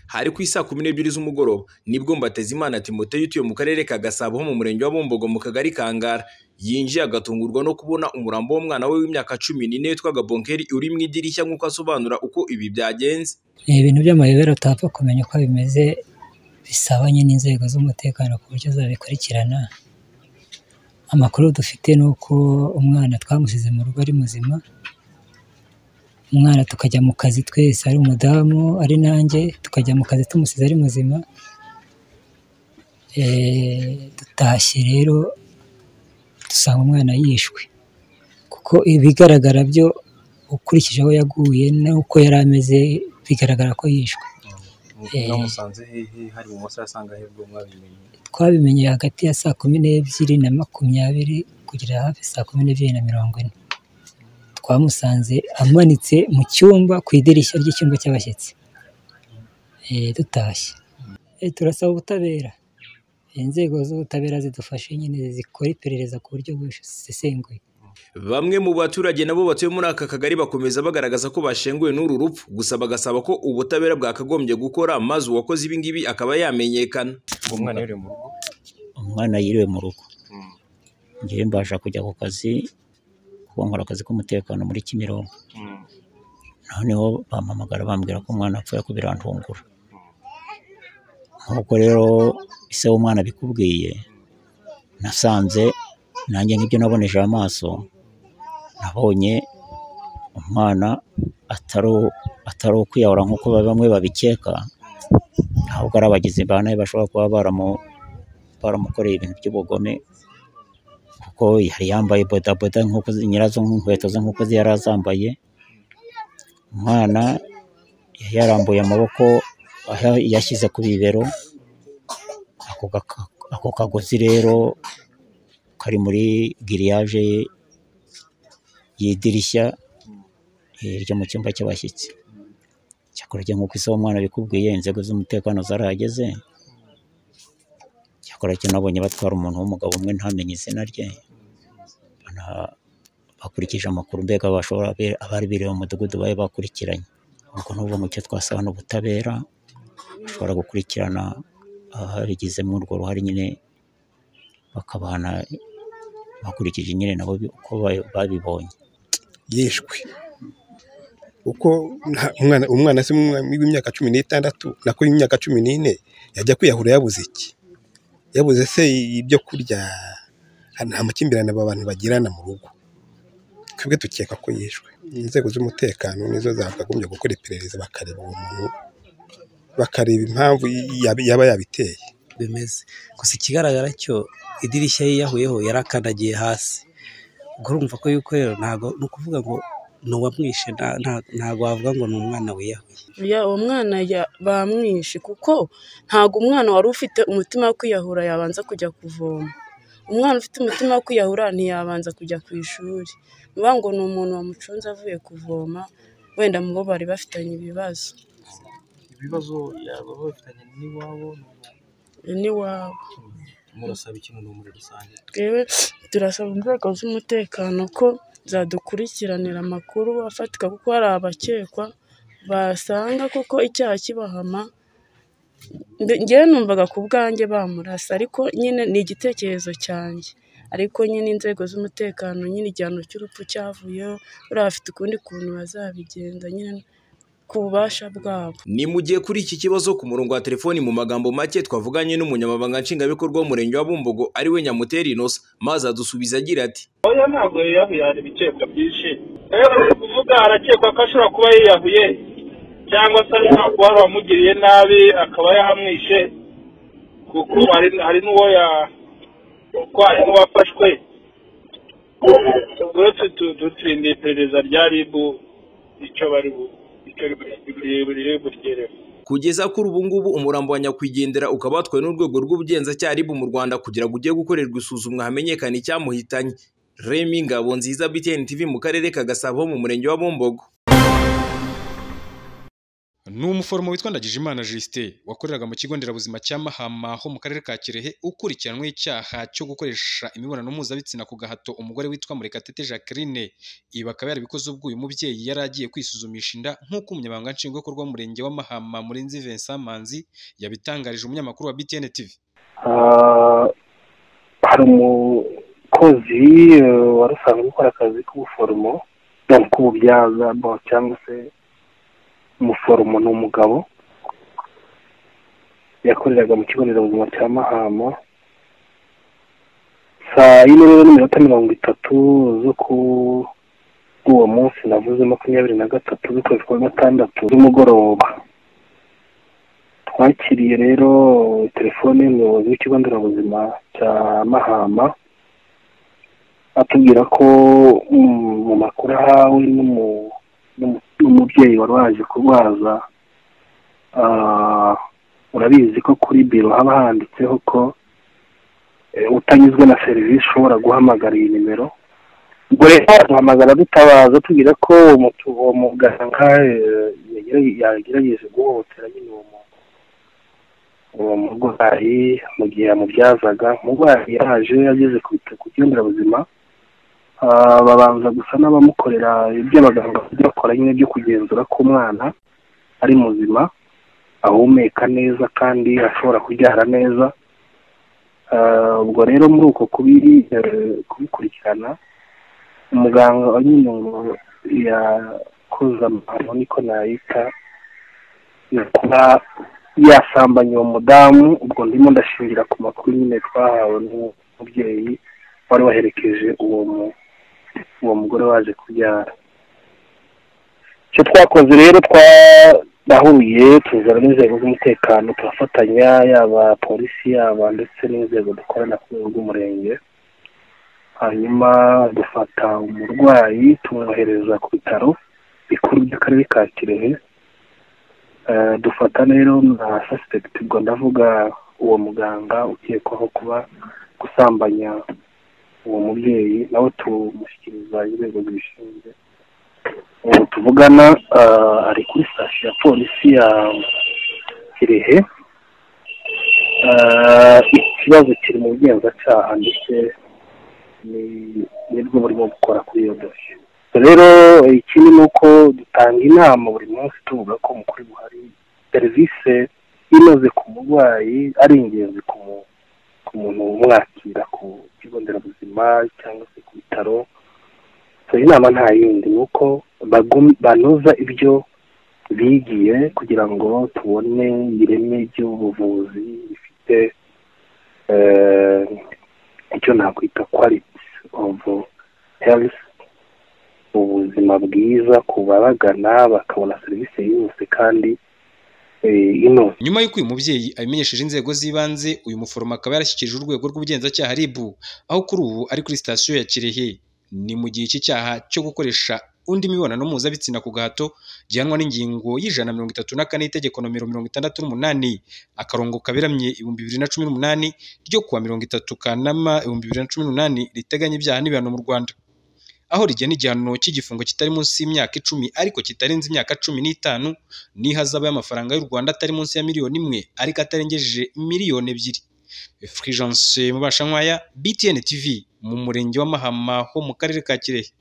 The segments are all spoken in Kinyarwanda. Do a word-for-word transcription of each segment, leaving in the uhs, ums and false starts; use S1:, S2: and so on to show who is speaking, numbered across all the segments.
S1: Hari ku isa kumi n'ebyiri z'umugoroba nibwo Mbatezimana Timothée utuye mu karere ka Gasabo ho mu murenge wa Bumbogo mu kagari ka Ngara yinjiye agatungurwa no kubona umurambo w'umwana we w'imyaka cumi n'ine witwaga Bonkeri uri mu idirishya nk'uko asobanura uko ibi byagenze.
S2: Ibintu by'amayobera utapfa kumenya uko bimeze, bisabanye n'inzego z'umutekano ku buryo zabikurikirana. Amakuru dufite ni uko umwana twamusize mu rugo ari muzima, umwana tukajya mu kazi twese, ari umudamu ari nanjye tukajya mu kazi tumusize ari muzima. Dutashye rero dusanga umwana yishwe, kuko ibigaragara byo ukurikije aho yaguye n'uko yari ameze bigaragara ko yishwe.
S1: Namusanze hehe hari mu masaha asanga hebwo mwabimenye?
S2: Twabimenye hagati ya saa kumi n'ebyiri na makumyabiri kugera hafi saa kumi n'ebyiri na mirongo ine. Twamusanze amanitse mu cyumba ku idirishya ry'icyumba cy'abashyitsi. Eh dutashye. Eh turasaba ubutabera. Inzego z'ubutabera zidufashe nyine zikora iperereza ku buryo busesenguye.
S1: Bamwe mu baturage nabo batuye muri aka kagari bakomeza bagaragaza ko bashenguwe n'uru rupfu, gusa bagasaba ko ubutabera bwakagombye gukora maze uwakoze ibi ngibi akaba yamenyekana.
S3: Umwana yiriwe mu rugo. Umwana yiriwe mu rugo. Ngiye mbasha kujya ku kazi, kuko nkora akazi k'umutekano muri Kimironko. Noneho bampamagara bambwira ko umwana apfuye ko birantungura. Nuko rero ise w'umwana bikubwiye, nasanze nanjye nibyo naboneje amaso, nabonye umwana ataro ataro kwiyahura nk'uko bamwe babikeka, ahubwo ari abagizi ba nabi bashobora kuba baramu baramukoreye ibintu by'ubugome, kuko yari yambaye bodaboda nk'uko nyirazo nk'inkweto ze nk'uko yari azambaye. Umwana yarambuye amaboko yashyize ku bibero, ako kagozi rero kari muri giriyaje y'idirishya ryo mu cyumba cy'abashyitsi. Cyakora nk'uko ise w'umwana bikubwiye, inzego z'umutekano zarahageze. Cyakora cyo nabonye batwara umuntu w'umugabo umwe ntamenye izina rye, bakurikije amakuru mbega bashobora abari bireba mu mudugudu baye bakurikiranye. Ubwo n'ubwo mu cyo twasaba n'ubutabera bashobora gukurikirana ababigize muri urwo ruhare nyine bakabana bakurikije nyine nabo uko babibonye.
S4: Yishwe uko umwana umwana se w'imyaka cumi n'itandatu nako y'imyaka cumi n'ine yajya kwiyahura yabuze iki? Yabuze se ibyo kurya? Nta makimbirane abantu bagirana mu rugo. Twebwe tukeka ko yishwe. Inzego z'umutekano nizo zakagombye gukora iperereza bakareba uwo muntu, bakareba impamvu yaba yabiteye
S5: bimeze. Gusa ikigaragara cyo idirishya yiyahuyeho yarakandagiye hasi. Ubwo urumva ko yuko rero ntago no kuvuga ngo nuwamwishe, ntago wavuga ngo ni umwana wiyahuye.
S6: Ya uwo mwana bamwishe kuko ntago umwana wari ufite umutima wo kwiyahura yabanza kujya kuvoma. Umwana ufite umutima wo kwiyahura ntiyabanza kujya ku ishuri. Bivuga ngo ni umuntu wamucunze avuye kuvoma, wenda mu bo bari bafitanye ibibazo.
S7: Ibibazo yaba bafitanye n'iwabo
S6: n'iwabo.
S7: Murasaba ikintu muri rusange?
S6: Twebwe turasaba inzego z'umutekano ko zadukurikiranira amakuru afatika, kuko hari abakekwa basanga kuko icyaha kibahama. Ngewe numvaga ku bwanjye bamurasa, ariko nyine ni igitekerezo cyanjye. Ariko nyine inzego z'umutekano nyine igihano cy'urupfu cyavuyeho, buriya bafite ukundi kuntu bazabigenza nyine ku bubasha bwabo.
S1: Ni mu gihe kuri iki kibazo ku murongo wa telefoni mu magambo make twavuganye n'umunyamabanga nshingwabikorwa w'umurenge wa Bumbogo ari we Nyamuteri Innocent, maze adusubiza agira ati:
S8: oya ntabwo yiyahuye, hari ibikekwa byinshi. Rero kuvuga arakekwa ko ashobora kuba yiyahuye, cyangwa se ashobora kuba wamugiriye nabi akaba yahamwishe, kuko hari n'uwo ko hari n'uwafashwe. Ubwo turindiye iperereza rya R I B icyo bari
S1: kugeza kuri ubu ngubu umurambo wa nyakwigendera ukaba watwawe n'urwego rw'ubugenzacyaha R I B mu Rwanda kugira ngo ujye gukorerwa isuzumwa hamenyekana icyamuhitanye. Remy Ngabonziza, B T N T V mu karere ka Gasabo mu murenge wa Bumbogo.
S9: ni umuforomo witwa Ndagijimana Justin wakoreraga mu kigo nderabuzima cya Mahama ho mu karere ka Kirehe ukurikiranwe icyaha cyo gukoresha imibonano mpuzabitsina ku gahato umugore witwa Murekatete Jacqueline. Ibi akaba yarabikoze ubwo uyu mubyeyi yari agiye kwisuzumisha inda nk'uko umunyamabanga nshingwabikorwa w'umurenge wa Mahama Murenzi Vincent Manzi yabitangarije umunyamakuru wa B T N T V.
S10: Hari umukozi wari usanzwe gukora akazi k'ubuforomo k'ububyaza cyangwa se umuforomo ni umugabo yakoreraga mu kigo nderabuzima cya Mahama saa yine rero n'iminota mirongo itatu zo ku uwo munsi navuze makumyabiri na gatatu z'ukwezi kwa gatandatu z'umugoroba twakiriye rero telefone y'umuyobozi w'ikigo nderabuzima cya Mahama atubwira ko mu makuru ahawe n'umubyeyi wari waje kurwaza urabizi ko kuri biro haba handitseho ko utanyuzwe na serivisi ushobora guhamagara iyi nimero. Ubwo rero duhamagara dutabaza tubwira ko uwo muganga yagerageje guhohotera nyine uwo murwayi mu gihe yamubyazaga. Umurwayi yaje yageze ku kigo nderabuzima babanza gusa n'abamukorera ibyo abaganga bakora nyine byo kugenzura ko umwana ari muzima ahumeka neza kandi ashobora kubyara neza. Ubwo rero muri uko kubikurikirana umuganga nyine ngo yakoze amahano niko nayita kuba yasambanya uwo mudamu. Ubwo ndimo ndashingira ku makuru nyine twahawe n'umubyeyi wari waherekeje uwo uwo mugore waje kubyara. Icyo twakoze rero twarahuye tuzana n'inzego z'umutekano turafatanya, yaba polisi yaba ndetse n'inzego dukorana ku rwego rw'umurenge, hanyuma dufata umurwayi tumwohereza ku bitaro bikuru by'akarere ka Kirehe. Dufata rero na suspect, ubwo ndavuga uwo muganga ukekwaho kuba gusambanya uwo mubyeyi, nawe tumushyikiriza inzego zibishinzwe. Ubu tuvugana ari kuri sitasiyo ya polisi ya Kirehe. Ikibazo kiri mu bugenzacyaha ndetse nibwo burimo gukora kuri iyo dosiye. Rero ikindi ni uko dutanga inama buri munsi tuvuga ko mu kuri buhari serivisi inoze ku murwayi ari ingenzi ku muntu umwakira ku kigo nderabuzima cyangwa se ku bitaro. Inama nta yindi ni uko banoza ibyo bigiye kugira ngo tubone ireme ry'ubuvuzi bifite icyo nakwita quality of health, ubuzima bwiza ku babagana bakabona serivisi yose kandi ino.
S9: Nyuma y'uko uyu mubyeyi abimenyesheje inzego z'ibanze, uyu muforomo akaba yarashyikirije urwego rw'ubugenzacyaha R I B, aho kuri ubu ari kuri sitasiyo ya Kirehe. Ni mu gihe cy'icyaha cyo gukoresha undi mibonano mpuzabitsina ku gahato gihanwa n'ingingo y'ijana mirongo itatu na kane y'itegeko nomero mirongo itandatu n'umunani akarongo kaberamye ibihumbi bibiri na cumi n'umunani ryo kuwa mirongo itatu Kanama ibihumbi bibiri na cumi n'umunani riteganya ibyaha n'ibihano mu Rwanda, aho rigena igihano cy'igifungo kitari munsi y'imyaka icumi ariko kitarenze imyaka cumi n'itanu n'ihazabu y'amafaranga y'u Rwanda atari munsi ya miliyoni imwe ariko atarengeje miliyoni ebyiri. Fulgence Mubashankwaya, B T N T V, mu murenge wa Mahama ho mu karere ka Kirehe.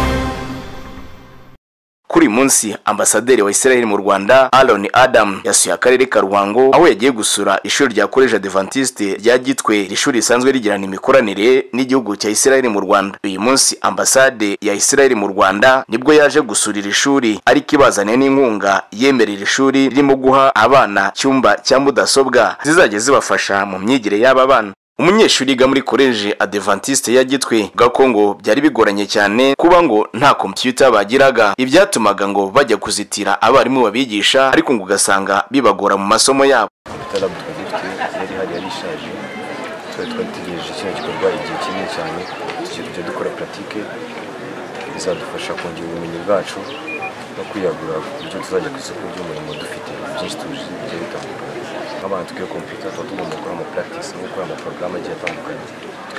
S11: Kuri munsi ambasaderi wa Israel mu Rwanda Aaron Adam yasuye akarere ka Ruhango, aho yagiye gusura ishuri rya College Adventiste rya Gitwe, ishuri risanzwe rigirana imikoranire n'igihugu cya Israel mu Rwanda. Uyu munsi ambasade ya Israel mu Rwanda nibwo yaje gusurira ishuri, ariko ibazane n'inkunga yemerera ishuri ririmo guha abana cyumba cya mudasobwa zizajya zibafasha mu myigire y'aba bana. Umunyeshuri yiga muri College Adventiste ya Gitwe gakongo byari bigoranye cyane kuba ngo nta computer bagiraga, ibyatumaga ngo bajya kuzitira abarimu babigisha, ariko ngo ugasanga bibagora mu masomo yabo.
S12: Yari hari yarishaje, twari twitegereje ikintu gikorwa igihe kinini cyane, tujya dukora pratique bizadufasha kongera ubumenyi bwacu no kwiyagura ibyo tuzajya ku isoko ry'umurimo dufite byinshi tuzi bigiye bitandukanye. Nk'abantu twiga computer tuba tugomba gukora ama practice no gukora ama programme agiye atandukanye,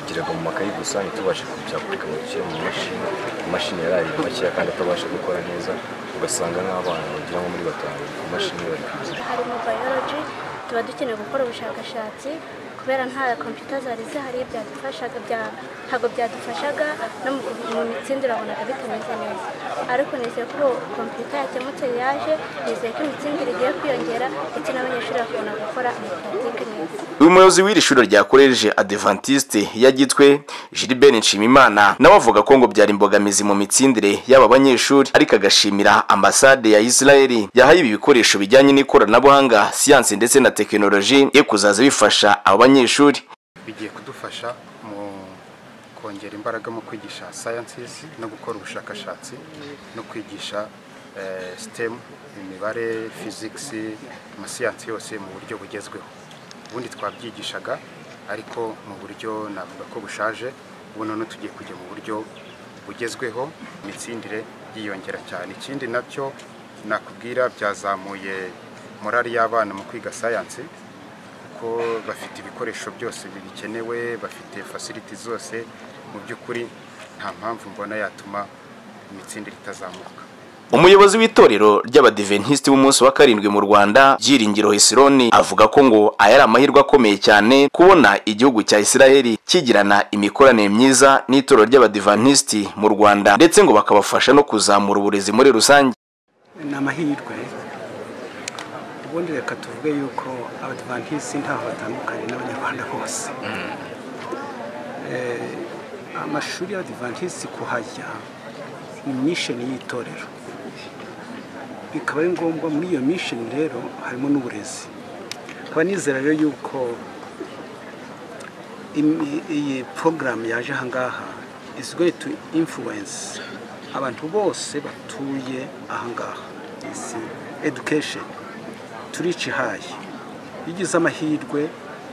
S12: twigiraga mu makayi gusa ntitubashe kubyapurika mu gice mu mashini imashini yari makeya kandi atabasha gukora neza ugasanga nk'abana bagira nko muri batanu ku mashini bari kwiga.
S13: Harimo biology tuba dukeneye gukora ubushakashatsi kubera nta computer zari zihari byadufashaga bya ntago byadufashaga no mu mitsindire abonaga bitameze neza, ariko nizeye ko computer yakemutse yaje, nizeye ko imitsindire igiye kwiyongera ndetse n'abanyeshuri bakabona gukora amapratique neza.
S11: Uyu muyobozi w'iri shuri rya College Adventiste ya Gitwe Gilbert Nshimimana nawe avuga ko ngo byari imbogamizi mu mitsindire y'aba banyeshuri, ariko agashimira ambasade ya Israel yahaye ibi bikoresho bijyanye n'ikoranabuhanga, siyansi ndetse na tekinoloji yo kuzaza bifasha aba banyeshuri.
S14: Bigiye kudufasha mu kongera imbaraga mu kwigisha sciences no gukora ubushakashatsi no kwigisha eh, STEM, imibare, physics, amasiyansi yose mu buryo bugezweho. Ubundi twabyigishaga ariko mu buryo navuga ko bushaje, ubu none tugiye kujya mu buryo bugezweho, imitsindire yiyongera cyane. Ikindi nabyo nakubwira byazamuye morali y'abana mu kwiga science kuko bafite ibikoresho byose bikenewe, bafite facilities zose, mu by'ukuri nta mpamvu mbona yatuma imitsindire itazamuka.
S11: Umuyobozi w'itorero ry'Abadventiste b'umunsi wa karindwi mu Rwanda Byiringiro Hesironi avuga ko ngo aya ari amahirwe akomeye cyane kubona igihugu cya Israel kigirana imikoranire myiza n'itorero ry'Abadventiste mu Rwanda, ndetse ngo bakabafasha no kuzamura uburezi muri rusange.
S5: Ni amahirwe. Ubundi reka tuvuge yuko Abadventiste ntaho batandukanye n'abanyarwanda bose. Amashuri y'Abadventiste kuhajya ni mission y'itorero, bikaba ari ngombwa muri iyo mission rero harimo n'uburezi. Kwa nizera rero yuko iyi program yaje ahangaha is going to influence abantu bose batuye ahangaha. Is education turici hayi yigize amahirwe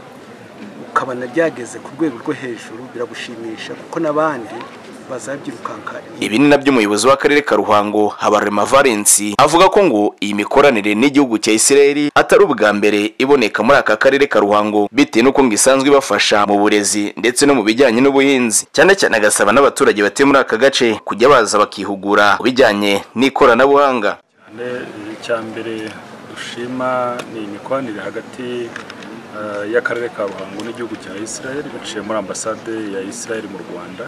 S5: ukabana byageze ku rwego rwo hejuru, biragushimisha kuko nabandi bazabyirukanka.
S11: Ibi ni nabyo umuyobozi w'akarere ka Ruhango Habarema Valence avuga ko ngo iyi mikoranire n'igihugu cya Israel atari ubwa mbere iboneka muri aka karere ka Ruhango, bitewe n'uko ngo isanzwe ibafasha mu burezi ndetse no mu bijyanye n'ubuhinzi. Cyane cyane agasaba n'abaturage batuye muri aka gace kujya baza bakihugura ku bijyanye n'ikoranabuhanga.
S15: Icya mbere dushima ni imikoranire hagati y'akarere ka Ruhango n'igihugu cya Israel biciye muri ambasade ya Israel mu Rwanda,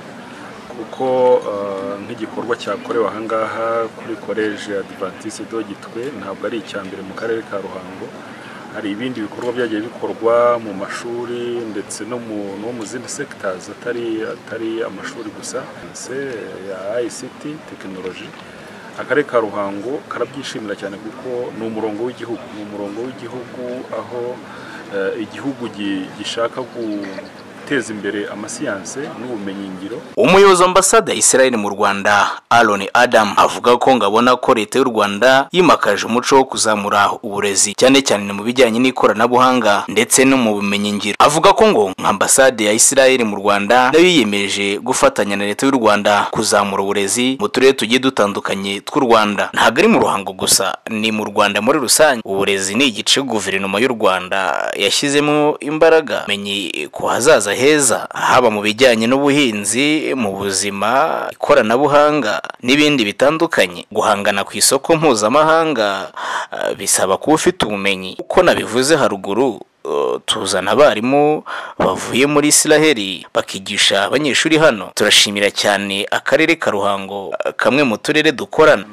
S15: kuko nk'igikorwa cyakorewe ahangaha kuri College Adventiste de Gitwe ntabwo ari icya mbere mu karere ka Ruhango. Hari ibindi bikorwa byagiye bikorwa mu mashuri ndetse no mu no mu zindi sectors atari atari amashuri gusa, ya I C T technology. Akarere ka Ruhango karabyishimira cyane kuko ni umurongo w'igihugu, ni umurongo w'igihugu aho igihugu gishaka guteza imbere amasiyanse n'ubumenyi ngiro.
S11: Umuyobozi ambasade ya Israel mu Rwanda Aaron Adam avuga ko ngabona ko leta y'u Rwanda yimakaje umuco wo kuzamura uburezi cyane cyane mu bijyanye n'ikoranabuhanga ndetse no mu bumenyi ngiro. Avuga ko ngo ambasade ya Israel mu Rwanda nayo yiyemeje gufatanya na leta y'u Rwanda kuzamura uburezi mu turere tugiye dutandukanye tw'u Rwanda. Ntabwo ari mu Ruhango gusa, ni mu Rwanda muri rusange. Uburezi ni igice guverinoma y'u Rwanda yashyizemo imbaraga menye ku hazaza heza, haba mu bijyanye n'ubuhinzi, mu buzima, ikoranabuhanga n'ibindi bitandukanye. Guhangana ku isoko mpuzamahanga bisaba kuba ufite ubumenyi. Uko nabivuze haruguru, tuzana abarimu bavuye muri Israel bakigisha abanyeshuri hano. Turashimira cyane akarere ka Ruhango, kamwe mu turere dukorana.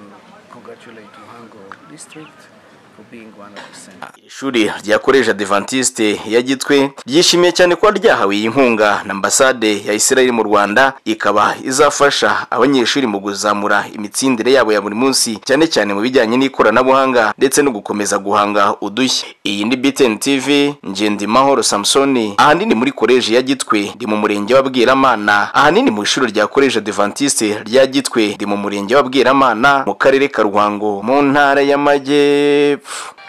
S11: Ishuri rya College Adventiste ya Gitwe ryishimiye cyane ko ryahawe iyi nkunga na ambasade ya Israel mu Rwanda, ikaba izafasha abanyeshuri mu kuzamura imitsindire yabo ya buri munsi, cyane cyane mu bijyanye n'ikoranabuhanga ndetse no gukomeza guhanga udushya. Iyi ni B T N T V, Ngendi Mahoro Samsoni, ahanini muri College ya Gitwe ndi mu murenge wa Bweramana, ahanini mu ishuri rya College Adventiste rya Gitwe ndi mu murenge wa Bweramana mu karere ka Ruhango mu ntara y'Amajyepfo.